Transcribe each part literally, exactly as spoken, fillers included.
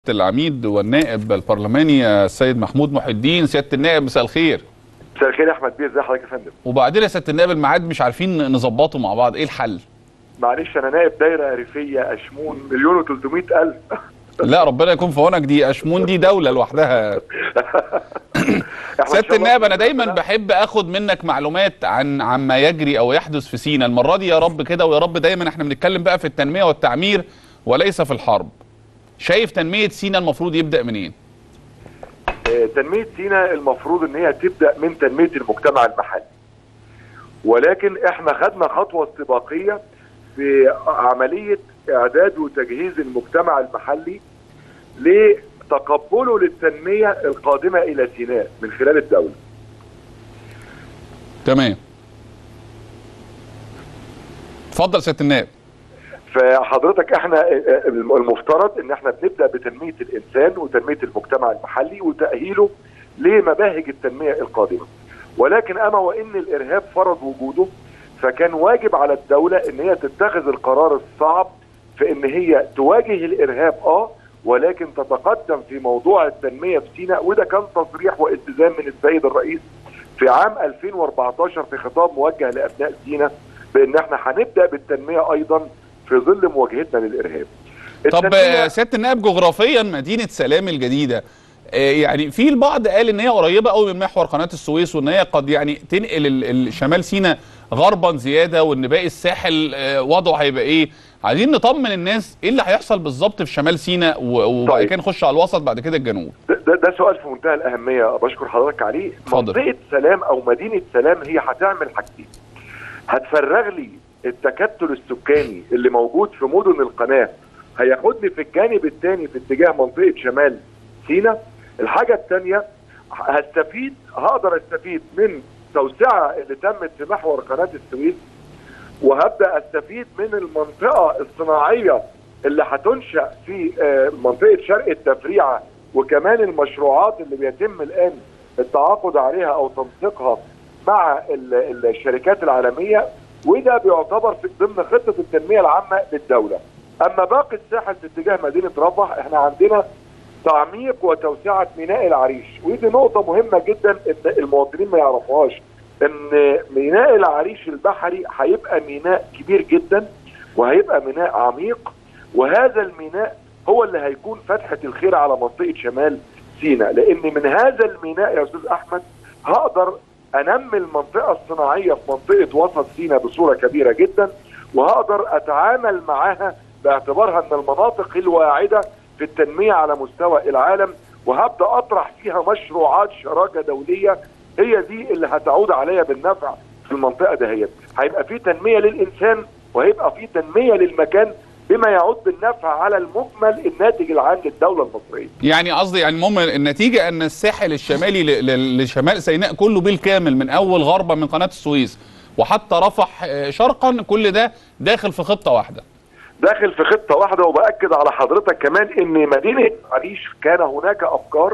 العميد والنائب البرلماني السيد محمود محي الدين. سياده النائب مساء الخير. مساء الخير يا احمد بيه، ازي حضرتك يا فندم؟ وبعدين يا سياده النائب الميعاد مش عارفين نظبطه مع بعض، ايه الحل؟ معلش انا نائب دايره ريفيه اشمون مليون وتلتمية الف. لا ربنا يكون في عونك، دي اشمون دي دوله لوحدها. سياده النائب انا دايما بحب اخد منك معلومات عن عما يجري او يحدث في سيناء المره دي، يا رب كده ويا رب دايما احنا بنتكلم بقى في التنميه والتعمير وليس في الحرب. شايف تنميه سيناء المفروض يبدا منين؟ تنميه سيناء المفروض ان هي تبدا من تنميه المجتمع المحلي، ولكن احنا خدنا خطوه استباقيه في عمليه اعداد وتجهيز المجتمع المحلي لتقبله للتنميه القادمه الى سيناء من خلال الدوله. تمام. اتفضل سياده النائب. فحضرتك احنا المفترض ان احنا بنبدا بتنميه الانسان وتنميه المجتمع المحلي وتاهيله لمباهج التنميه القادمه، ولكن اما وان الارهاب فرض وجوده فكان واجب على الدوله ان هي تتخذ القرار الصعب في ان هي تواجه الارهاب اه ولكن تتقدم في موضوع التنميه في سيناء، وده كان تصريح والتزام من السيد الرئيس في عام ألفين وأربعتاشر في خطاب موجه لابناء سيناء بان احنا هنبدا بالتنميه ايضا في ظل مواجهتنا للارهاب. طب سياده النائب، جغرافيا مدينه سلام الجديده يعني في البعض قال ان هي قريبه قوي من محور قناه السويس وان هي قد يعني تنقل شمال سيناء غربا زياده، وان باقي الساحل وضعه هيبقى ايه؟ عايزين نطمن الناس ايه اللي هيحصل بالظبط في شمال سيناء وبعد كده نخش على الوسط بعد كده الجنوب. ده, ده سؤال في منتهى الاهميه، بشكر حضرتك عليه. منطقه سلام او مدينه سلام هي هتعمل حاجتين، هتفرغ لي التكتل السكاني اللي موجود في مدن القناه، هياخدني في الجانب الثاني في اتجاه منطقه شمال سيناء. الحاجه الثانيه هستفيد هقدر استفيد من توسعه اللي تمت في محور قناه السويس، وهبدا استفيد من المنطقه الصناعيه اللي هتنشا في منطقه شرق التفريعه، وكمان المشروعات اللي بيتم الان التعاقد عليها او تنسيقها مع الشركات العالميه، وده بيعتبر في ضمن خطه التنميه العامه للدوله. اما باقي الساحل في اتجاه مدينه رفح، احنا عندنا تعميق وتوسعه ميناء العريش، ودي نقطه مهمه جدا ان المواطنين ما يعرفوهاش، ان ميناء العريش البحري هيبقى ميناء كبير جدا وهيبقى ميناء عميق، وهذا الميناء هو اللي هيكون فتحه الخير على منطقه شمال سيناء، لان من هذا الميناء يا استاذ احمد هقدر انمي المنطقه الصناعيه في منطقه وسط سيناء بصوره كبيره جدا، وهقدر اتعامل معاها باعتبارها من المناطق الواعده في التنميه على مستوى العالم، وهبدا اطرح فيها مشروعات شراكه دوليه هي دي اللي هتعود عليا بالنفع في المنطقه دهيت. هيبقى في تنميه للانسان وهيبقى في تنميه للمكان بما يعود بالنفع على المجمل الناتج العام للدوله المصريه. يعني قصدي يعني المهم النتيجه ان الساحل الشمالي لشمال سيناء كله بالكامل من اول غربا من قناه السويس وحتى رفح شرقا كل ده داخل في خطه واحده. داخل في خطه واحده، وباكد على حضرتك كمان ان مدينه عريش كان هناك افكار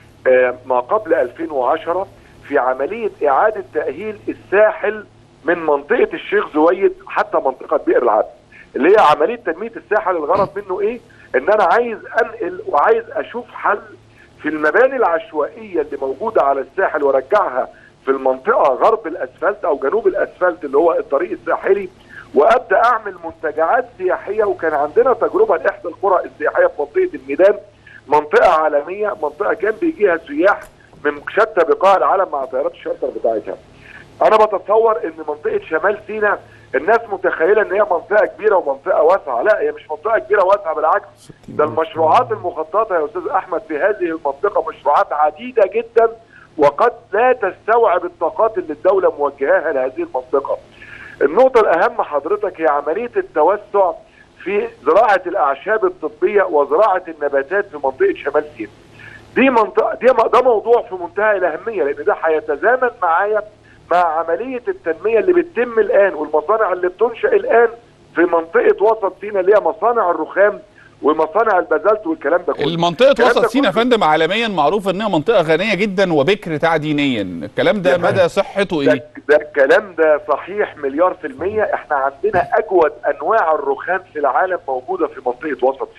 ما قبل ألفين وعشرة في عمليه اعاده تاهيل الساحل من منطقه الشيخ زويد حتى منطقه بئر العبد، اللي هي عمليه تنميه الساحل. الغرض منه ايه؟ ان انا عايز انقل وعايز اشوف حل في المباني العشوائيه اللي موجوده على الساحل وارجعها في المنطقه غرب الاسفلت او جنوب الاسفلت اللي هو الطريق الساحلي، وابدا اعمل منتجعات سياحيه. وكان عندنا تجربه لاحدى القرى السياحيه في منطقه الميدان، منطقه عالميه، منطقه كان بيجيها سياح من شتى بقاع العالم مع طيارات الشارتر بتاعتها. انا بتصور ان منطقه شمال سيناء الناس متخيله ان هي منطقه كبيره ومنطقه واسعه، لا هي مش منطقه كبيره واسعه، بالعكس ده المشروعات المخططه يا استاذ احمد في هذه المنطقه مشروعات عديده جدا وقد لا تستوعب الطاقات اللي الدوله موجهاها لهذه المنطقه. النقطه الاهم حضرتك هي عمليه التوسع في زراعه الاعشاب الطبيه وزراعه النباتات في منطقه شمال سيناء. دي منطقه دي ده موضوع في منتهى الاهميه، لان ده هيتزامن معايا مع عمليه التنميه اللي بتتم الان والمصانع اللي بتنشا الان في منطقه وسط سيناء اللي هي مصانع الرخام ومصانع البازلت والكلام ده كله. المنطقه وسط سيناء يا فندم عالميا معروف انها منطقه غنيه جدا وبكر تعدينيا، الكلام ده مدى صحته ايه؟ ده, ده الكلام ده صحيح مليار في الميه. احنا عندنا اجود انواع الرخام في العالم موجوده في منطقه وسط سيناء.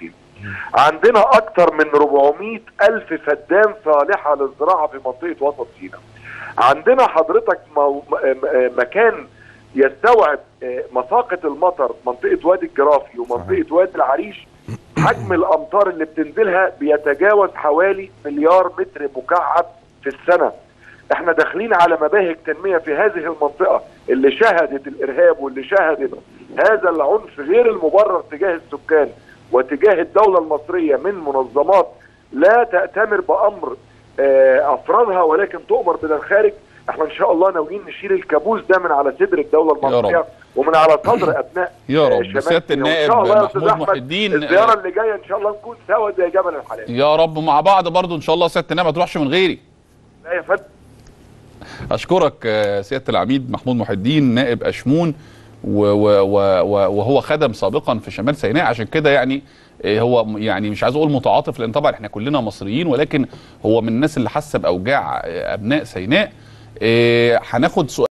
عندنا اكتر من أربعمائة الف فدان صالحه للزراعه في منطقه وسط سيناء. عندنا حضرتك مو... مكان يستوعب مساقه المطر، منطقه وادي الجرافي ومنطقه وادي العريش، حجم الامطار اللي بتنزلها بيتجاوز حوالي مليار متر مكعب في السنه. احنا داخلين على مباهج تنميه في هذه المنطقه اللي شهدت الارهاب واللي شهدت هذا العنف غير المبرر تجاه السكان وتجاه الدوله المصريه من منظمات لا تأتمر بامر افرادها ولكن تؤمر من الخارج. احنا ان شاء الله ناويين نشيل الكابوس ده من على صدر الدوله المصريه ومن على صدر ابناء يا رب. سياده النائب محمود محي الدين، الزياره اللي جايه ان شاء الله نكون سوا زي جبل الحلال يا رب مع بعض برضو ان شاء الله. سياده النائب ما تروحش من غيري. لا يا فندم. اشكرك سياده العميد محمود محي الدين نائب اشمون، وهو خدم سابقا في شمال سيناء، عشان كده يعني هو يعني مش عايز اقول متعاطف لان طبعا احنا كلنا مصريين، ولكن هو من الناس اللي حاسه باوجاع ابناء سيناء. هناخد سؤال